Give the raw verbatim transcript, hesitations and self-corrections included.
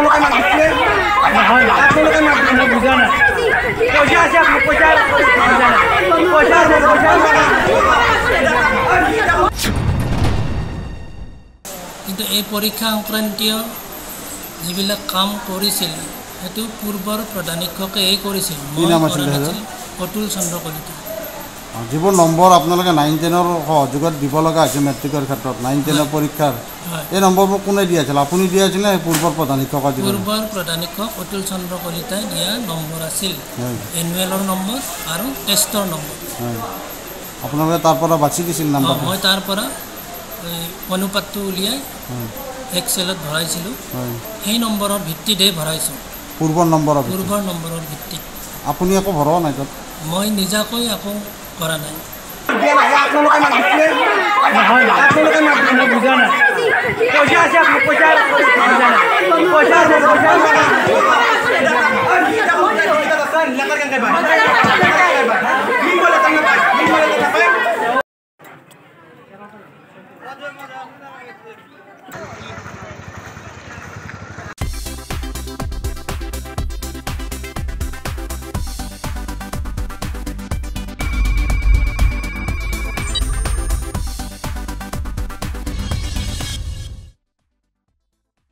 আপোনালোকে মাতিছিলে নহয় আপোনালোকে মাতিছিলে বুজা নাই পইচা আছে আপুনি পইচা পইচা কিন্তু এই পৰীক্ষা সংক্ৰান্তীয় যিবিলাক কাম কৰিছিল সেইটো পূৰ্বৰ প্ৰধান শিক্ষকে এই কৰিছিল অতুল চন্দ্ৰ কলিতা যিবোৰ নম্বৰ আপোনালোকে নাইন টেনৰ সহযোগত দিব লগা হৈছে মেট্ৰিকৰ ক্ষেত্ৰত নাইন টেনৰ পৰীক্ষাৰ এই নম্বৰবোৰ কোনে দিয়া আছিল আপুনি দিয়া আছিল নে পূৰ্বৰ প্ৰধান শিক্ষক পূৰ্বৰ প্ৰধান শিক্ষক অতুল চন্দ্ৰ কলিতাই দিয়া নম্বৰ আছিল এনুৱেলৰ নম্বৰ আৰু টেষ্টৰ নম্বৰ আপোনালোকে তাৰ পৰা বাছি দিছিল নম্বৰ মই তাৰ পৰা অনুপাতটো উলিয়াই এক্সেলত ভৰাইছিলোঁ সেই নম্বৰৰ ভিত্তিতে ভৰাইছোঁ পূৰ্বৰ নম্বৰৰ পূৰ্বৰ নম্বৰৰ ভিত্তিত আপুনি একো ভৰোৱা নাই তাত মই নিজাকৈ একো কৰা নাই আপোনালোকে মাতিছিলে নহয় আপোনালোকে মাতিছিলে বুজা নাই পইচা আছে আপুনি পইচা